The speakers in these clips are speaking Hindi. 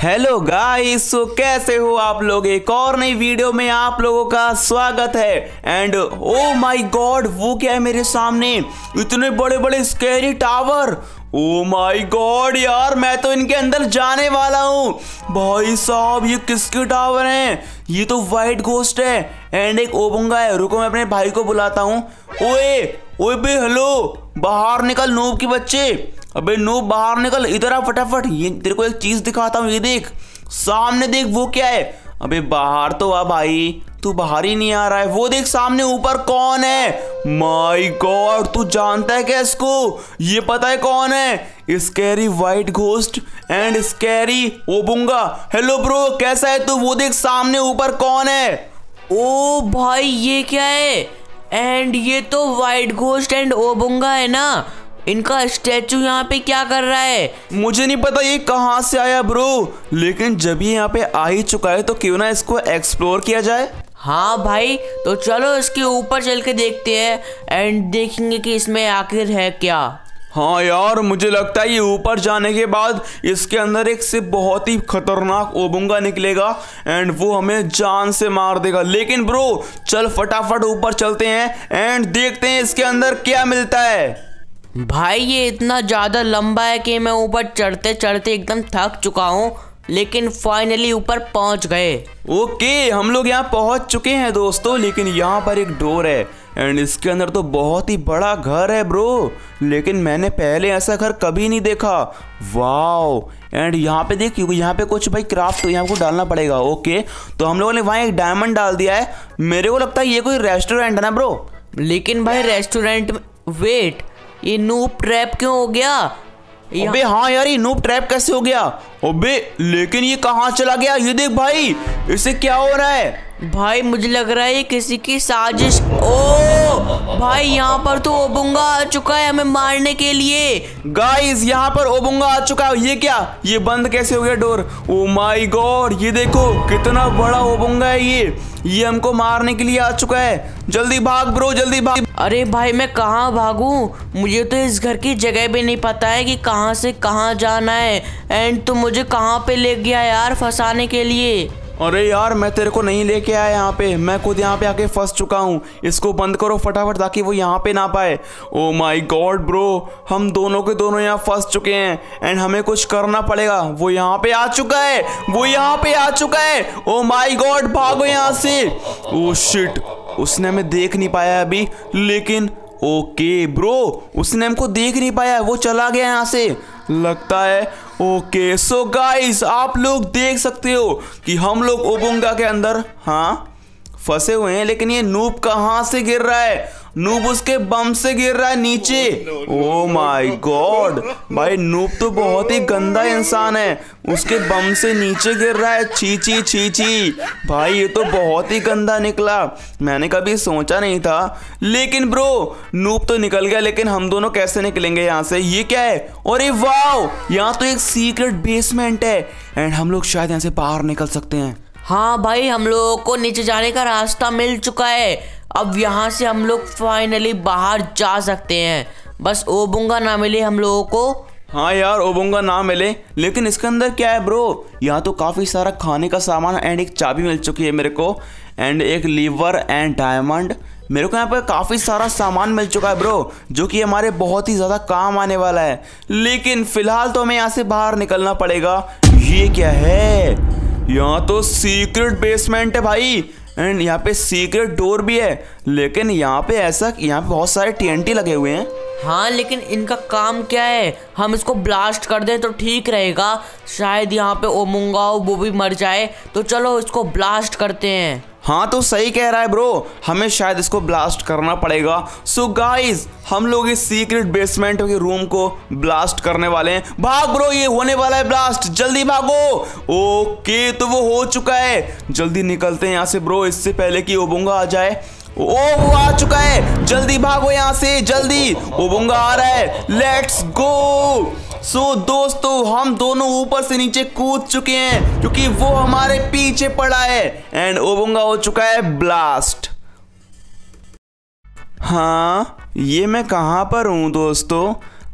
हेलो गाइस, सो कैसे हो आप लोग। एक और नई वीडियो में आप लोगों का स्वागत है। एंड ओ माय गॉड, वो क्या है मेरे सामने, इतने बड़े बड़े scary tower. Oh my god यार, मैं तो इनके अंदर जाने वाला हूँ। भाई साहब, ये किसके टावर हैं? ये तो वाइट घोस्ट है एंड एक ओबुंगा है। रुको मैं अपने भाई को बुलाता हूँ। ओए ओए बे, हेलो, बाहर निकल नूब के बच्चे। अबे नूब, बाहर निकल, इधर आ फटाफट। ये तेरे को एक चीज दिखाता हूँ, ये देख सामने, देख वो क्या है। अबे बाहर तो आ भाई, तू बाहर ही नहीं आ रहा है। वो देख सामने ऊपर कौन है। माय गॉड, तू जानता है क्या इसको? ये पता है कौन है? Scary white ghost and scary Obunga. Hello bro, कैसा है तू? वो देख सामने ऊपर कौन है। ओ भाई, ये क्या है? एंड ये तो वाइट घोस्ट एंड ओबुंगा है ना। इनका स्टैचू यहाँ पे क्या कर रहा है? मुझे नहीं पता ये कहाँ से आया ब्रो, लेकिन जब ये यहाँ पे आ ही चुका है तो क्यों ना इसको एक्सप्लोर किया जाए। हाँ भाई, तो चलो इसके ऊपर चल के देखते हैं एंड देखेंगे कि इसमें आखिर है क्या। हाँ यार, मुझे लगता है ये ऊपर जाने के बाद इसके अंदर एक से बहुत ही खतरनाक ओबुंगा निकलेगा एंड वो हमें जान से मार देगा। लेकिन ब्रो चल फटाफट ऊपर चलते हैं एंड देखते हैं इसके अंदर क्या मिलता है। भाई ये इतना ज़्यादा लंबा है कि मैं ऊपर चढ़ते चढ़ते एकदम थक चुका हूँ, लेकिन फाइनली ऊपर पहुँच गए। ओके, हम लोग यहाँ पहुँच चुके हैं दोस्तों, लेकिन यहाँ पर एक डोर है एंड इसके अंदर तो बहुत ही बड़ा घर है ब्रो, लेकिन मैंने पहले ऐसा घर कभी नहीं देखा। वाओ, एंड यहाँ पे देख, यहाँ पे कुछ भाई क्राफ्ट तो यहाँ को डालना पड़ेगा। ओके, तो हम लोगों ने वहाँ एक डायमंड डाल दिया है। मेरे को लगता है ये कोई रेस्टोरेंट है ना ब्रो। लेकिन भाई रेस्टोरेंट में, वेट, ये नूब ट्रैप क्यों हो गया? अबे हाँ यार, ये नूब ट्रैप कैसे हो गया? अबे लेकिन ये कहाँ चला गया? ये देख भाई, इसे क्या हो रहा है? भाई मुझे लग रहा है ये किसी की साजिश। ओ भाई, यहाँ पर तो ओबुंगा आ चुका है हमें मारने के लिए। गाइस, यहाँ पर ओबुंगा आ चुका है। ये क्या, ये बंद कैसे हो गया डोर? ओ माय गॉड, ये देखो कितना बड़ा ओबुंगा है ये हमको मारने के लिए आ चुका है। जल्दी भाग ब्रो, जल्दी भाग। अरे भाई मैं कहाँ भागूं? मुझे तो इस घर की जगह भी नहीं पता है कि कहाँ से कहाँ जाना है। एंड तो मुझे कहाँ पे ले गया यार फंसाने के लिए? अरे यार, मैं तेरे को नहीं लेके आया यहाँ पे, मैं खुद यहाँ पे आके फंस चुका हूँ। इसको बंद करो फटाफट ताकि वो यहाँ पे ना पाए। ओ माय गॉड ब्रो, हम दोनों के दोनों यहाँ फंस चुके हैं एंड हमें कुछ करना पड़ेगा। वो यहाँ पे आ चुका है, वो यहाँ पे आ चुका है। ओ माय गॉड, भागो यहाँ से। ओ शिट, उसने हमें देख नहीं पाया अभी, लेकिन ओके ब्रो, उसने हमको देख नहीं पाया, वो चला गया यहाँ से लगता है। ओके सो गाइस, आप लोग देख सकते हो कि हम लोग ओबुंगा के अंदर फंसे हुए हैं, लेकिन ये नूब कहाँ से गिर रहा है? नूब उसके बम से गिर रहा है नीचे। ओ माय गॉड भाई, नूब तो बहुत ही गंदा इंसान है, उसके बम से नीचे गिर रहा है। छी छी छी छी भाई, ये तो बहुत ही गंदा निकला, मैंने कभी सोचा नहीं था। लेकिन ब्रो नूब तो निकल गया, लेकिन हम दोनों कैसे निकलेंगे यहाँ से? ये क्या है? अरे वाओ, यहाँ तो एक सीक्रेट बेसमेंट है एंड हम लोग शायद यहाँ से बाहर निकल सकते हैं। हाँ भाई, हम लोगों को नीचे जाने का रास्ता मिल चुका है। अब यहाँ से हम लोग फाइनली बाहर जा सकते हैं, बस ओबुंगा ना मिले हम लोगों को। हाँ यार, ओबुंगा ना मिले, लेकिन इसके अंदर क्या है ब्रो? यहाँ तो काफ़ी सारा खाने का सामान एंड एक चाबी मिल चुकी है मेरे को एंड एक लीवर एंड डायमंड। मेरे को यहाँ पर काफ़ी सारा सामान मिल चुका है ब्रो, जो कि हमारे बहुत ही ज़्यादा काम आने वाला है। लेकिन फ़िलहाल तो हमें यहाँ से बाहर निकलना पड़ेगा। ये क्या है? यहाँ तो सीक्रेट बेसमेंट है भाई एंड यहाँ पे सीक्रेट डोर भी है, लेकिन यहाँ पे बहुत सारे TNT लगे हुए हैं। हाँ, लेकिन इनका काम क्या है? हम इसको ब्लास्ट कर दें तो ठीक रहेगा, शायद यहाँ पे ओबुंगा वो भी मर जाए। तो चलो इसको ब्लास्ट करते हैं। हाँ तो सही कह रहा है ब्रो, हमें शायद इसको ब्लास्ट करना पड़ेगा। सो गाइस, हम लोग इस सीक्रेट बेसमेंट के रूम को ब्लास्ट करने वाले हैं। भाग ब्रो, ये होने वाला है ब्लास्ट, जल्दी भागो। ओके, तो वो हो चुका है, जल्दी निकलते हैं यहाँ से ब्रो, इससे पहले कि ओबुंगा आ जाए। ओ वो आ चुका है, जल्दी भागो यहाँ से, जल्दी, ओबुंगा आ रहा है, लेट्स गो। सो दोस्तों, हम दोनों ऊपर से नीचे कूद चुके हैं क्योंकि वो हमारे पीछे पड़ा है एंड ओबुंगा हो चुका है ब्लास्ट। हाँ, ये मैं कहाँ पर हूँ दोस्तों?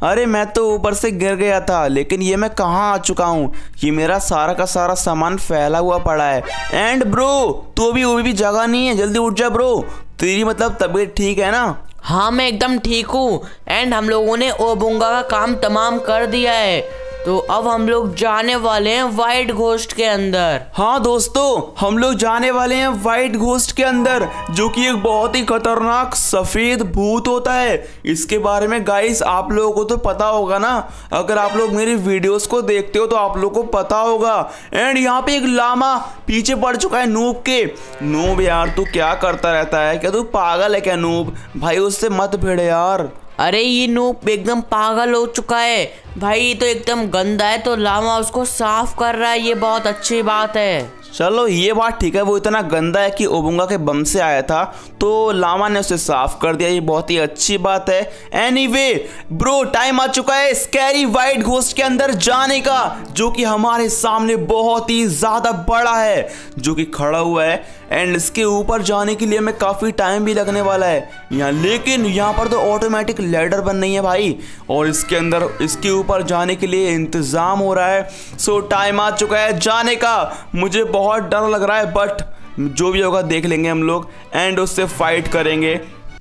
अरे मैं तो ऊपर से गिर गया था, लेकिन ये मैं कहाँ आ चुका हूँ। ये मेरा सारा का सारा सामान फैला हुआ पड़ा है। एंड ब्रो तू अभी भी जगह नहीं है, जल्दी उठ जा ब्रो। तेरी मतलब तबीयत ठीक है ना? हाँ मैं एकदम ठीक हूँ। एंड हम लोगों ने ओबुंगा का काम तमाम कर दिया है, तो अब हम लोग जाने वाले हैं वाइट घोस्ट के अंदर। हाँ दोस्तों, हम लोग जाने वाले हैं वाइट घोस्ट के अंदर, जो कि एक बहुत ही खतरनाक सफेद भूत होता है। इसके बारे में गाइस आप लोगों को तो पता होगा ना, अगर आप लोग मेरी वीडियोस को देखते हो तो आप लोगों को पता होगा। एंड यहाँ पे एक लामा पीछे पड़ चुका है नूब के। नूब यार तू क्या करता रहता है, क्या तू पागल है क्या नूब? भाई उससे मत भिड़ यार। अरे ये नूब एकदम पागल हो चुका है भाई, ये तो एकदम गंदा है, तो लामा उसको साफ कर रहा है, ये बहुत अच्छी बात है। चलो ये बात ठीक है, वो इतना गंदा है कि ओबुंगा के बम से आया था तो लामा ने उसे साफ कर दिया, ये बहुत ही अच्छी बात है। एनीवे ब्रो टाइम आ चुका है स्कैरी वाइट घोस्ट के अंदर जाने का, जो कि हमारे सामने बहुत ही ज्यादा बड़ा है, जो कि खड़ा हुआ है। एंड इसके ऊपर जाने के लिए हमें काफी टाइम भी लगने वाला है यहाँ, लेकिन यहाँ पर तो ऑटोमेटिक लैडर बन रही है भाई, और इसके अंदर इसके ऊपर जाने के लिए इंतजाम हो रहा है। सो टाइम आ चुका है जाने का। मुझे बहुत डर लग रहा है, बट जो भी होगा देख लेंगे हम लोग एंड उससे फाइट करेंगे।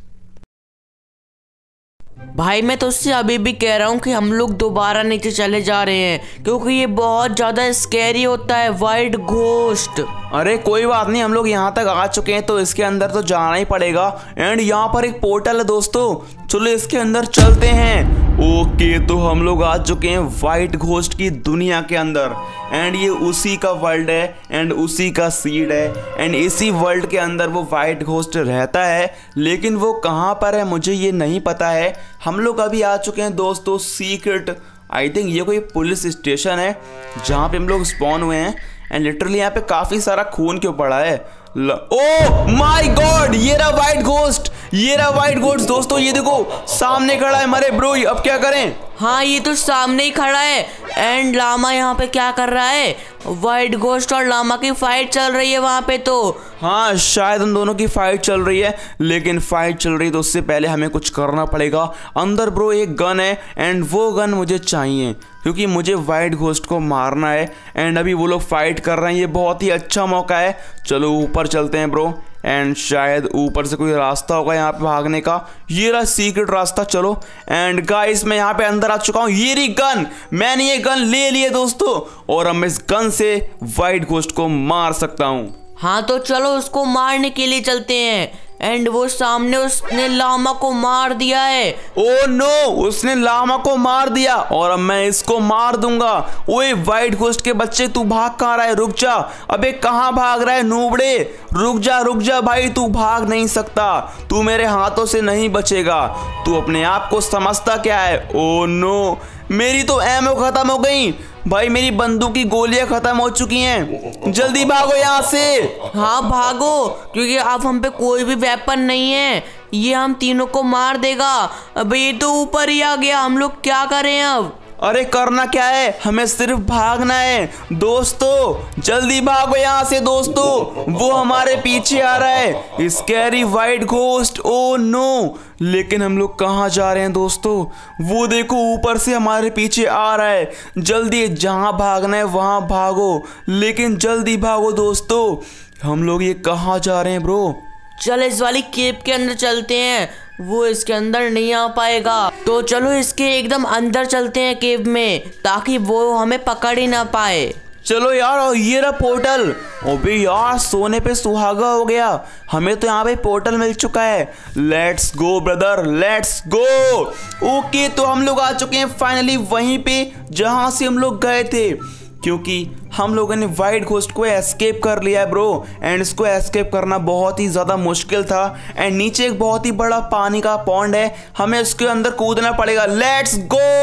भाई मैं तो उससे अभी भी कह रहा हूँ कि हम लोग दोबारा नीचे चले जा रहे हैं, क्योंकि ये बहुत ज्यादा स्कैरी होता है वाइट घोस्ट। अरे कोई बात नहीं, हम लोग यहाँ तक आ चुके हैं तो इसके अंदर तो जाना ही पड़ेगा। एंड यहाँ पर एक पोर्टल है दोस्तों, चलो इसके अंदर चलते हैं। ओके तो हम लोग आ चुके हैं वाइट घोस्ट की दुनिया के अंदर, एंड ये उसी का वर्ल्ड है एंड उसी का सीड है, एंड इसी वर्ल्ड के अंदर वो वाइट घोस्ट रहता है, लेकिन वो कहाँ पर है मुझे ये नहीं पता है। हम लोग अभी आ चुके हैं दोस्तों सीक्रेट, आई थिंक ये कोई पुलिस स्टेशन है जहाँ पे हम लोग स्पॉन हुए हैं। एंड लिटरली यहाँ पे काफी सारा खून क्यों पड़ा है। ओ माय गॉड, ये रहा वाइट घोस्ट, ये रहा वाइट घोस्ट दोस्तों, ये देखो सामने खड़ा है। मरे ब्रो अब क्या करें? हाँ ये तो सामने ही खड़ा है। एंड लामा यहाँ पे क्या कर रहा है? वाइट घोस्ट और लामा की फाइट चल रही है वहाँ पे। तो हाँ शायद उन दोनों की फाइट चल रही है, लेकिन फाइट चल रही है तो उससे पहले हमें कुछ करना पड़ेगा। अंदर ब्रो एक गन है एंड वो गन मुझे चाहिए, क्योंकि मुझे वाइट घोस्ट को मारना है। एंड अभी वो लोग फाइट कर रहे हैं, ये बहुत ही अच्छा मौका है। चलो ऊपर चलते हैं ब्रो, एंड शायद ऊपर से कोई रास्ता होगा यहाँ पे भागने का। ये रहा सीक्रेट रास्ता, चलो। एंड गाइस मैं यहाँ पे अंदर आ चुका हूँ, ये रही गन, मैंने ये गन ले ली है दोस्तों, और अब मैं इस गन से वाइट घोस्ट को मार सकता हूँ। हाँ तो चलो उसको मारने के लिए चलते हैं। एंड वो सामने उसने लामा को मार दिया है। ओ नो, उसने लामा को मार दिया और अब मैं इसको मार दूंगा। ओए वाइट घोस्ट के बच्चे तू भाग कहाँ रहा है? रुक जा। अबे कहाँ भाग रहा है नूबड़े? रुक जा भाई, तू भाग नहीं सकता, तू मेरे हाथों से नहीं बचेगा। तू अपने आप को समझता क्या है? ओ नो, मेरी तो एमओ खत्म हो गई भाई, मेरी बंदूक की गोलियां खत्म हो चुकी हैं। जल्दी भागो यहाँ से। हाँ भागो, क्योंकि अब हम पे कोई भी वेपन नहीं है, ये हम तीनों को मार देगा। अब ये तो ऊपर ही आ गया, हम लोग क्या करें अब? अरे करना क्या है, हमें सिर्फ भागना है दोस्तों, जल्दी भागो यहाँ से दोस्तों, वो हमारे पीछे आ रहा है scary white ghost. Oh no, लेकिन हम लोग कहाँ जा रहे हैं दोस्तों? वो देखो ऊपर से हमारे पीछे आ रहा है। जल्दी जहाँ भागना है वहाँ भागो, लेकिन जल्दी भागो दोस्तों। हम लोग ये कहाँ जा रहे हैं ब्रो? चल इस वाली केव के अंदर चलते हैं, वो इसके अंदर नहीं आ पाएगा। तो चलो इसके एकदम अंदर चलते हैं केव में, ताकि वो हमें पकड़ ही ना पाए। चलो यार, और ये रहा पोर्टल। अबे यार सोने पे सुहागा हो गया, हमें तो यहाँ पे पोर्टल मिल चुका है। Let's go brother, let's go. Okay तो हम लोग आ चुके हैं फाइनली वहीं पे जहाँ से हम लोग गए थे, क्योंकि हम लोगों ने वाइट घोस्ट को एस्केप कर लिया है ब्रो। एंड इसको एस्केप करना बहुत ही ज़्यादा मुश्किल था। एंड नीचे एक बहुत ही बड़ा पानी का पॉन्ड है, हमें उसके अंदर कूदना पड़ेगा। Let's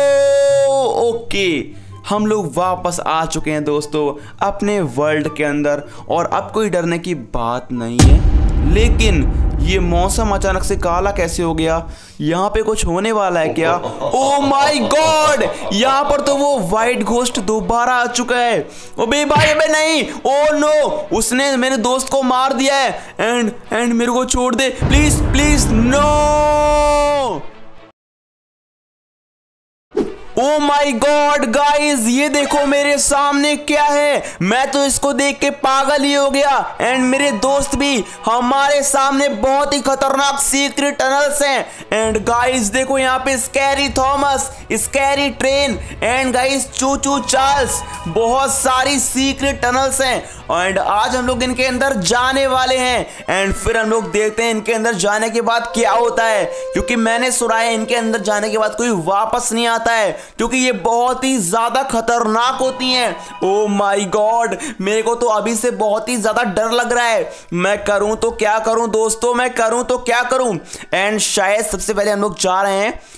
go. ओके हम लोग वापस आ चुके हैं दोस्तों अपने वर्ल्ड के अंदर, और अब कोई डरने की बात नहीं है। लेकिन ये मौसम अचानक से काला कैसे हो गया? यहाँ पे कुछ होने वाला है क्या? ओ माय गॉड, यहाँ पर तो वो वाइट घोस्ट दोबारा आ चुका है। अबे भाई अबे नहीं, ओ नो, उसने मेरे दोस्त को मार दिया है। एंड मेरे को छोड़ दे please please, no. Oh my god guys, ये देखो मेरे सामने क्या है। मैं तो इसको देख के पागल ही हो गया एंड मेरे दोस्त भी। हमारे सामने बहुत ही खतरनाक सीक्रेट टनल्स हैं एंड गाइस देखो यहाँ पे scary Thomas, scary train and guys choo Charles, बहुत सारी सीक्रेट टनल्स हैं एंड आज हम लोग इनके अंदर जाने वाले हैं एंड फिर हम लोग देखते हैं इनके अंदर जाने के बाद क्या होता है, क्योंकि मैंने सुना है इनके अंदर जाने के बाद कोई वापस नहीं आता है, क्योंकि ये बहुत ही ज्यादा खतरनाक होती हैं। ओ माय गॉड, मेरे को तो अभी से बहुत ही ज्यादा डर लग रहा है। मैं करूं तो क्या करूं दोस्तों, मैं करूं तो क्या करूं। एंड शायद सबसे पहले हम लोग जा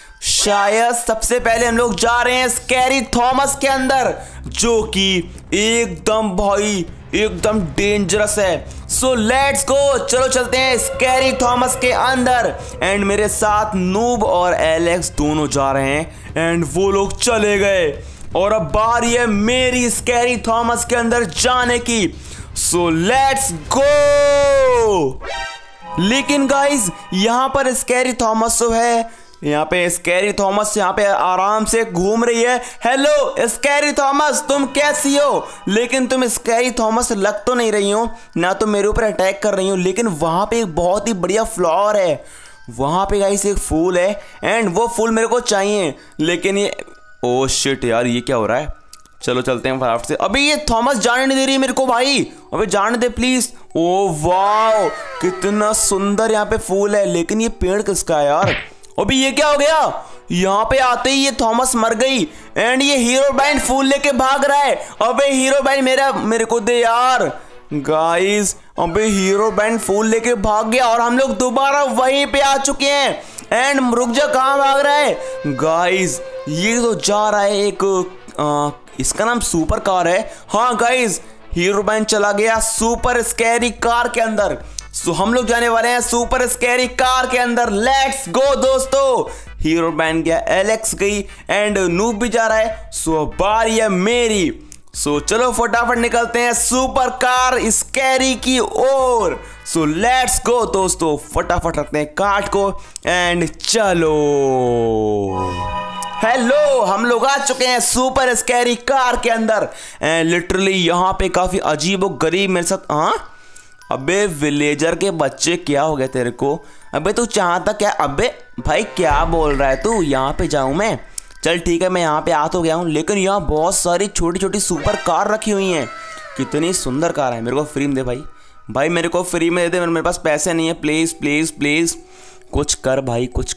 रहे हैं स्कैरी थॉमस के अंदर, जो कि एकदम भाई एकदम डेंजरस है। सो लेट्स गो, चलो चलते हैं स्कैरी थॉमस के अंदर एंड मेरे साथ नूब और एलेक्स दोनों जा रहे हैं एंड वो लोग चले गए और अब बारी है मेरी स्कैरी थॉमस के अंदर जाने की। So let's go. लेकिन गाइस यहाँ पर स्कैरी थॉमस तो है, यहाँ पे स्कैरी थॉमस यहाँ पे आराम से घूम रही है। हेलो स्कैरी थॉमस, तुम कैसी हो? लेकिन तुम स्कैरी थॉमस लग तो नहीं रही हो ना, तो मेरे ऊपर अटैक कर रही हो। लेकिन वहाँ पे एक बहुत ही बढ़िया फ्लावर है, वहाँ पे गाइस एक फूल है एंड वो फूल मेरे को चाहिए। लेकिन ये ओ शिट यार, ये क्या हो रहा है? चलो चलते हैं फटाफट से। अभी ये थॉमस जाने नहीं दे रही है मेरे को भाई, अबे जाने दे प्लीज। ओ वाओ, कितना सुंदर यहाँ पे फूल है, लेकिन ये पेड़ किसका है यार? अभी ये क्या हो गया? यहाँ पे आते ही ये थॉमस मर गई एंड ये हीरो बैंड फूल लेके भाग रहा है। अबे हीरो बैंड मेरे को दे यार। गाइस अबे हीरो बैंड फूल लेके भाग गया और हम लोग दोबारा वहीं पे आ चुके हैं एंड रुक जा, कहाँ भाग रहा है? गाइस ये तो जा रहा है एक इसका नाम सुपर कार है। हाँ गाइस, हीरो बैंड चला गया सुपर स्कैरी कार के अंदर। सो हम लोग जाने वाले हैं सुपर स्कैरी कार के अंदर। लेट्स गो दोस्तों। हीरो बैंड गया, एलेक्स गई एंड नूब भी जा रहा है। सो बारी है मेरी। सो चलो फटाफट निकलते हैं सुपर कार स्कैरी की ओर। सो लेट्स गो दोस्तों, फटाफट रखते हैं कार्ट को एंड चलो। हेलो, हम लोग आ चुके हैं सुपर स्कैरी कार के अंदर एंड लिटरली यहाँ पे काफी अजीब और गरीब मेरे साथ। हाँ अबे विलेजर के बच्चे, क्या हो गया तेरे को? अबे तू चाहता क्या? अबे भाई क्या बोल रहा है तू? यहाँ पे जाऊँ मैं? चल ठीक है, मैं यहाँ पे आ तो गया हूँ, लेकिन यहाँ बहुत सारी छोटी छोटी सुपर कार रखी हुई हैं। कितनी सुंदर कार है, मेरे को फ्री में दे भाई। भाई मेरे को फ्री में दे दे, मेरे पास पैसे नहीं है। प्लीज़ प्लीज़ प्लीज़ कुछ कर भाई, कुछ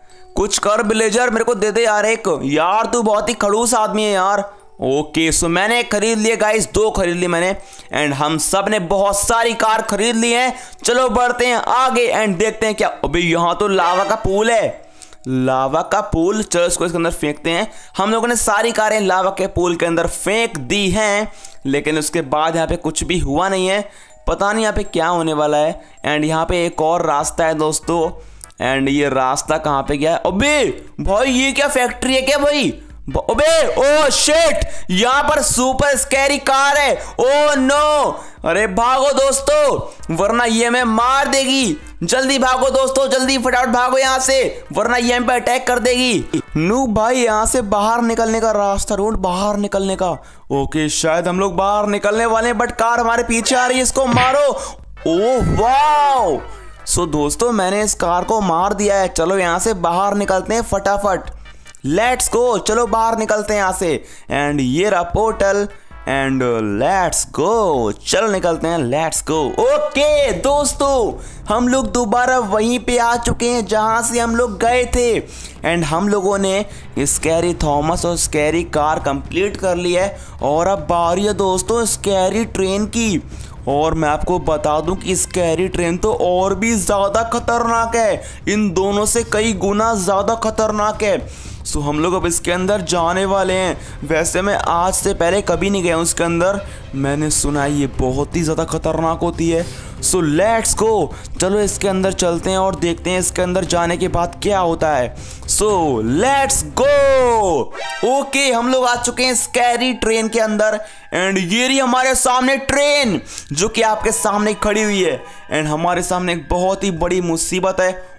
कर विलेजर, मेरे को दे दे यार एक। यार तू बहुत ही खड़ूस आदमी है यार। ओके सो मैंने खरीद लिए गाइस, 2 खरीद ली मैंने एंड हम सब ने बहुत सारी कार खरीद ली हैं। चलो बढ़ते हैं आगे एंड देखते हैं क्या। अबे यहाँ तो लावा का पूल है, लावा का पूल। चलो इसको इसके अंदर फेंकते हैं। हम लोगों ने सारी कारें लावा के पूल के अंदर फेंक दी हैं, लेकिन उसके बाद यहाँ पे कुछ भी हुआ नहीं है। पता नहीं यहाँ पे क्या होने वाला है। एंड यहाँ पे एक और रास्ता है दोस्तों एंड ये रास्ता कहाँ पे गया है? अबे भाई ये क्या फैक्ट्री है क्या भाई? अबे ओ शिट, यहाँ पर सुपर स्कैरी कार है। ओ नो, अरे भागो दोस्तों वरना ये हमें मार देगी। जल्दी भागो दोस्तों, जल्दी फटाफट भागो यहाँ से, वरना ये हम पे अटैक कर देगी। नू भाई यहाँ से बाहर निकलने का रास्ता, रोड बाहर निकलने का। ओके शायद हम लोग बाहर निकलने वाले हैं, बट कार हमारे पीछे आ रही है, इसको मारो। ओ वाओ, सो दोस्तों मैंने इस कार को मार दिया है। चलो यहाँ से बाहर निकलते हैं फटाफट। लेट्स गो, चलो बाहर निकलते हैं यहाँ से एंड ये रहा पोर्टल एंड लेट्स गो। चलो निकलते हैं, लेट्स गो। ओके दोस्तों, हम लोग दोबारा वहीं पे आ चुके हैं जहाँ से हम लोग गए थे एंड हम लोगों ने स्कैरी थॉमस और स्कैरी कार कंप्लीट कर ली है और अब बारी है दोस्तों स्कैरी ट्रेन की। और मैं आपको बता दूं कि स्कैरी ट्रेन तो और भी ज़्यादा खतरनाक है, इन दोनों से कई गुना ज़्यादा खतरनाक है। सो हम लोग अब इसके अंदर जाने वाले हैं। वैसे मैं आज से पहले कभी नहीं गया हूँ इसके अंदर, मैंने सुना है ये बहुत ही ज़्यादा खतरनाक होती है। सो लेट्स गो, चलो इसके अंदर चलते हैं और देखते हैं इसके अंदर जाने के बाद क्या होता है। सो लेट्स गो। ओके हम लोग आ चुके हैं स्कैरी ट्रेन के अंदर एंड ये रही हमारे सामने ट्रेन जो कि आपके सामने खड़ी हुई है एंड हमारे सामने एक बहुत ही बड़ी मुसीबत है।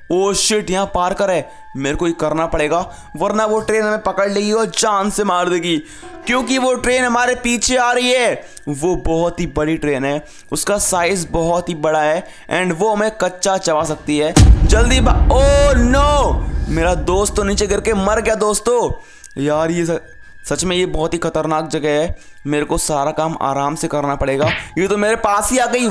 ओ शिट, यहाँ पार कर है, मेरे को ये करना पड़ेगा वरना वो ट्रेन हमें पकड़ लेगी और जान से मार देगी, क्योंकि वो ट्रेन हमारे पीछे आ रही है। वो बहुत ही बड़ी ट्रेन है, उसका साइज बहुत ही बड़ा है एंड वो हमें कच्चा चबा सकती है। जल्दी ओ नो, मेरा दोस्त तो नीचे गिर के मर गया। दोस्तों यार ये सच में ये बहुत ही खतरनाक जगह है, मेरे को सारा काम आराम से करना पड़ेगा। ये तो मेरे पास ही आ गई,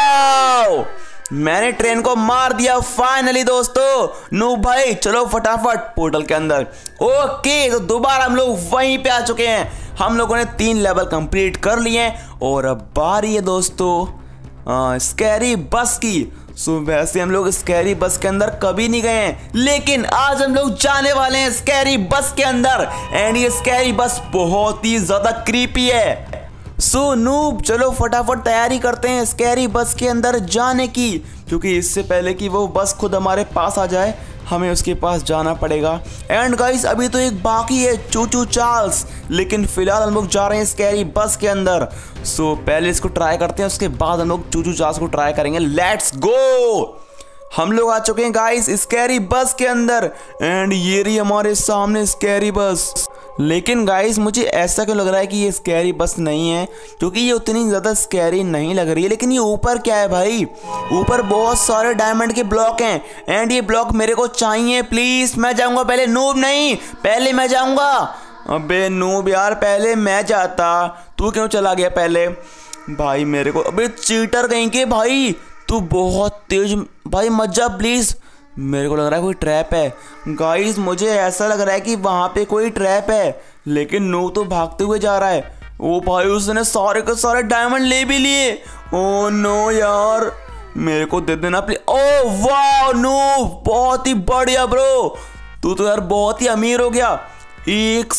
वाओ मैंने ट्रेन को मार दिया फाइनली। दोस्तों नूब भाई चलो फटाफट पोर्टल के अंदर। ओके तो दोबारा हम लोग वहीं पे आ चुके हैं, हम लोगों ने 3 लेवल कंप्लीट कर लिए हैं और अब बारी है दोस्तों स्कैरी बस की। सो वैसे हम लोग स्कैरी बस के अंदर कभी नहीं गए हैं, लेकिन आज हम लोग जाने वाले हैं स्कैरी बस के अंदर एंड ये स्कैरी बस बहुत ही ज्यादा क्रीपी है। सो नूब चलो फटाफट तैयारी करते हैं स्कैरी बस के अंदर जाने की, क्योंकि इससे पहले कि वो बस खुद हमारे पास आ जाए हमें उसके पास जाना पड़ेगा। एंड गाइस अभी तो एक बाकी है चूचू चार्ल्स, लेकिन फिलहाल हम लोग जा रहे हैं स्कैरी बस के अंदर। सो पहले इसको ट्राई करते हैं, उसके बाद हम लोग चूचू चार्ल्स को ट्राई करेंगे। Let's go. हम लोग आ चुके हैं गाइस स्कैरी बस के अंदर एंड ये रही हमारे सामने स्कैरी बस। लेकिन गाइस मुझे ऐसा क्यों लग रहा है कि ये स्कैरी बस नहीं है, क्योंकि ये उतनी ज़्यादा स्कैरी नहीं लग रही है। लेकिन ये ऊपर क्या है भाई, ऊपर बहुत सारे डायमंड के ब्लॉक हैं एंड ये ब्लॉक मेरे को चाहिए प्लीज़। मैं जाऊंगा पहले, नूब नहीं पहले मैं जाऊंगा। अबे नूब यार पहले मैं जाता, तू क्यों चला गया पहले भाई मेरे को। अबे चीटर कहीं के भाई, तू बहुत तेज भाई, मत जा प्लीज़। मेरे को लग रहा है कोई ट्रैप है गाइस, मुझे ऐसा लग रहा है कि वहाँ पे कोई ट्रैप है, लेकिन नो तो भागते हुए जा रहा है। ओ भाई उसने सारे के सारे डायमंड ले भी लिए। ओ नो यार मेरे को दे देना प्लीज। ओ वाह नो बहुत ही बढ़िया ब्रो, तू तो यार बहुत ही अमीर हो गया। एक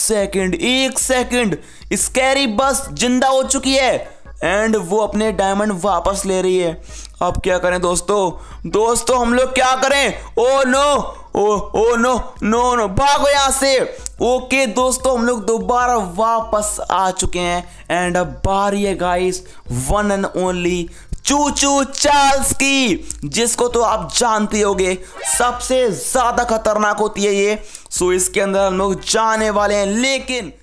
सेकंड स्कैरी बस जिंदा हो चुकी है एंड वो अपने डायमंड वापस ले रही है। अब क्या करें दोस्तों हम लोग क्या करें। ओ नो भागो यहाँ से। ओके दोस्तों हम लोग दोबारा वापस आ चुके हैं एंड अब बारी है guys one and only choo choo Charles की, जिसको तो आप जानते होगे सबसे ज्यादा खतरनाक होती है ये। सो इसके अंदर हम लोग जाने वाले हैं, लेकिन